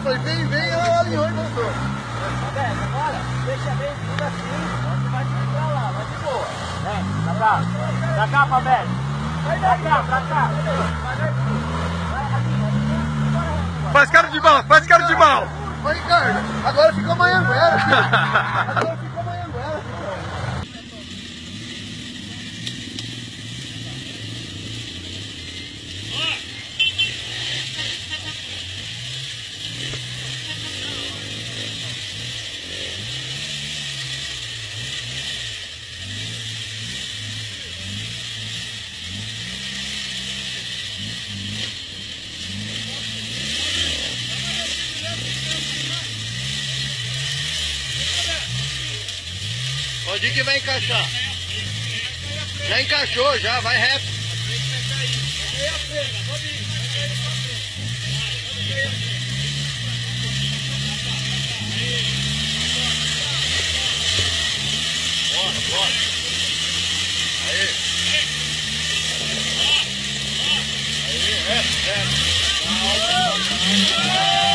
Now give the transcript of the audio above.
falei, vem, ela alinhou e voltou. Roberto, agora, deixa bem tudo assim, você vai pra lá, vai de boa. Vem, pra cá, Roberto. Pra cá. Faz cara de mal, faz cara de mal. Ô, Ricardo, agora ficou Manhanguera, filho. Agora ficou Manhanguera, filho. Onde que vai encaixar? Já encaixou, já, vai reto. Bora. Aí. Aí, reto.